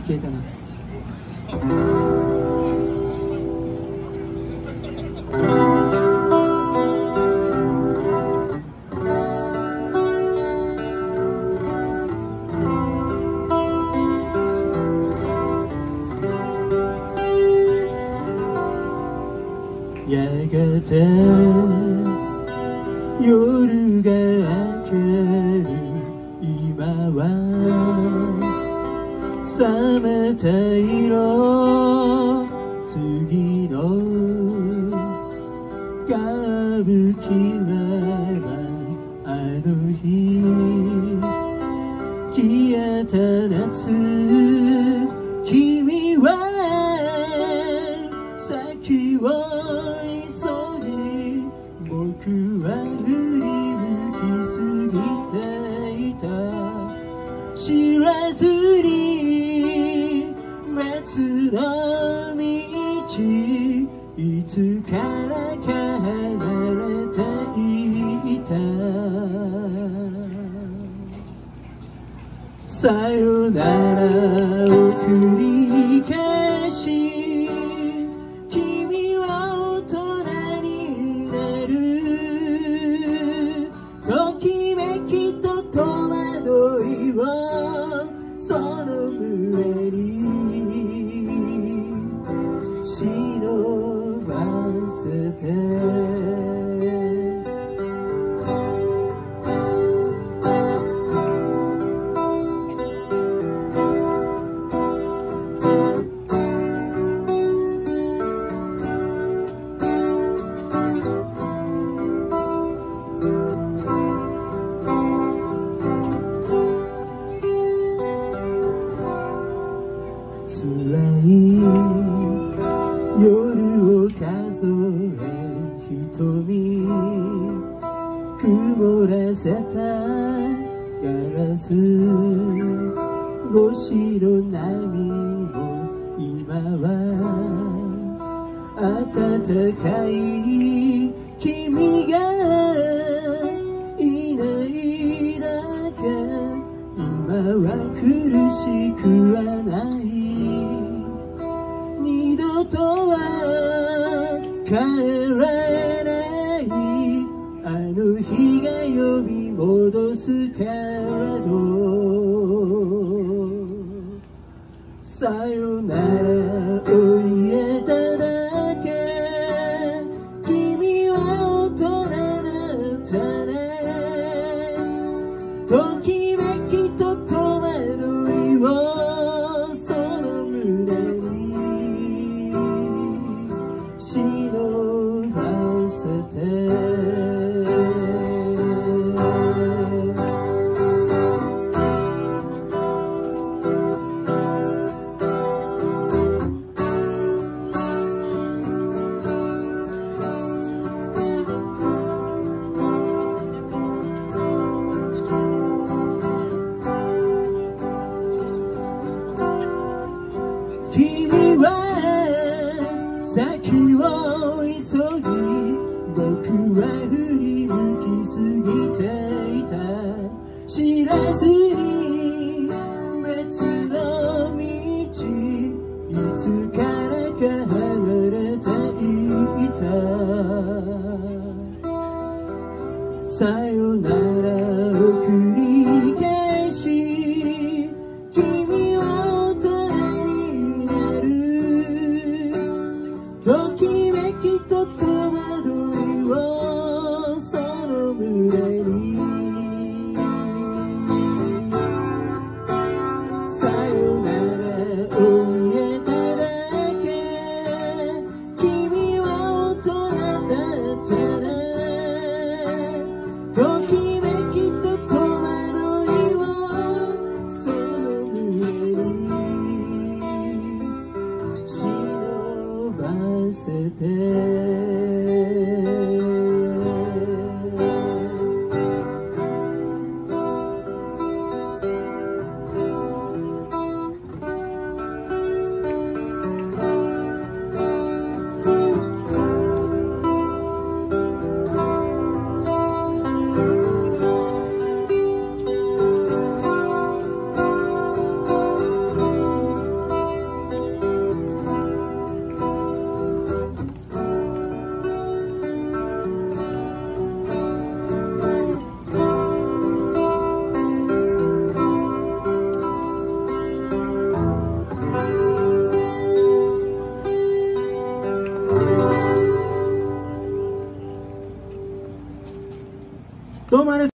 消えた夏。やがて夜が明ける今は冷めた色、次の歌舞伎はあの日消えた夏、君は先を急ぎ、僕は振り向きすぎていた。知らずに別の道、いつからか離れていた。さよならを繰り返し、君は大人になる。ときめきと戸惑いをその胸に忍ばせて、辛い夜を数え瞳曇らせたガラス越しの波も今は暖かい。君がいないだけ今は苦しくはない。二度とは帰らないあの日が呼び戻すけれど、さよならを言えただけ、君は大人だったね。ときめきと戸惑いをその胸に忍ばせて、君は先を急ぎ、僕は振り向きすぎていた。知らずに別の道、いつからか離れていた。さよならを繰り返し、君は大人になる。ときめきと戸惑いをその胸にどうもありがとう。